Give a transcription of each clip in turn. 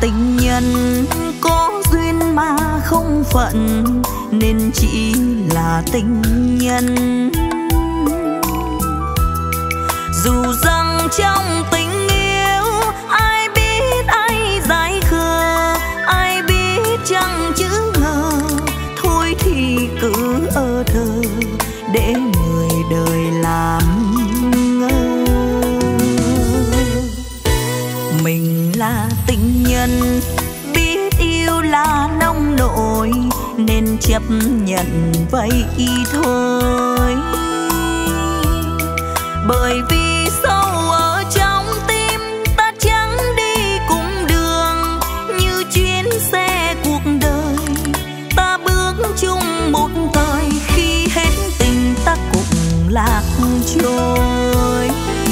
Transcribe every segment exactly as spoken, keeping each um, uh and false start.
tình nhân có duyên mà không phận, nên chỉ là tình nhân. Dù rằng trong tình yêu ai biết ai dại khờ, ai biết chẳng chữ ngờ, thôi thì cứ ơ thơ để người đời làm ngơ. Mình là tình nhân biết yêu là nông nổi, nên chấp nhận vậy thôi. Bởi vì sâu ở trong tim ta chẳng đi cùng đường, như chuyến xe cuộc đời ta bước chung một thời, khi hết tình ta cùng lạc trôi.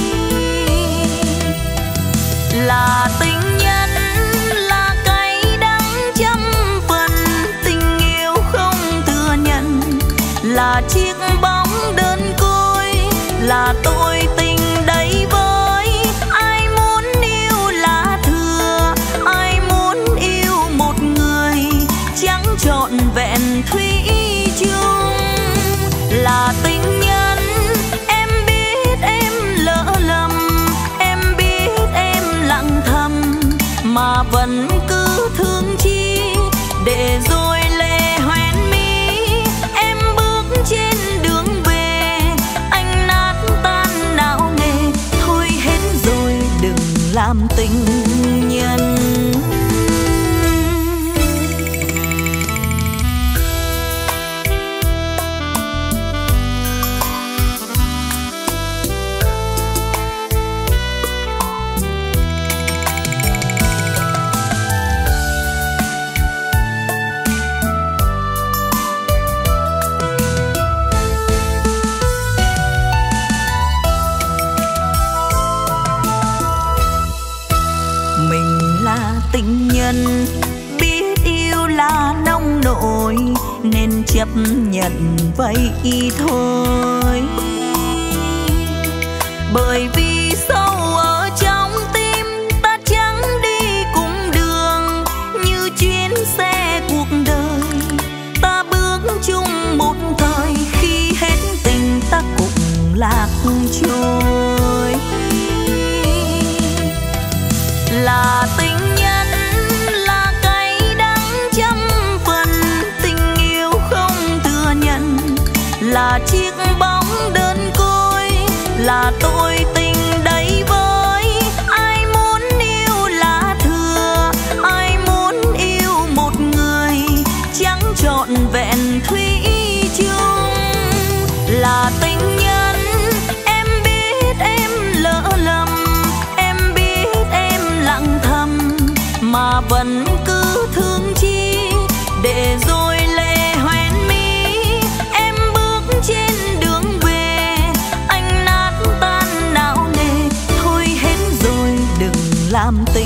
Là tình nhân là cay đắng trăm phần, tình yêu không thừa nhận là chiếc bóng đơn côi, là tôi tình đấy với ai muốn yêu là thừa, ai muốn yêu một người chẳng trọn vẹn thủy chung. Là tình nhân em biết em lỡ lầm, em biết em lặng thầm, mà vẫn cứ thương chi để rồi lệ hoen mi. Em bước trên đường về anh nát tan não nề, thôi hết rồi đừng làm tình nhân. Tình nhân biết yêu là nông nổi, nên chấp nhận vậy thôi. Bởi vì sâu ở trong tim ta chẳng đi cùng đường, như chuyến xe cuộc đời ta bước chung một thời, khi hết tình ta cùng lạc trôi. Là tình là cay đắng trăm phần, tình yêu không thừa nhận là chiếc bóng đơn côi, là tôi tình đấy với ai muốn yêu là thừa, ai muốn yêu một người chẳng trọn vẹn thủy chung. Là tình nhân em biết em lỡ lầm, em biết em lặng thầm, mà vẫn cứ thương chi để rồi lệ hoen mi. Em bước trên đường về anh nát tan não nề, thôi hết rồi đừng làm tình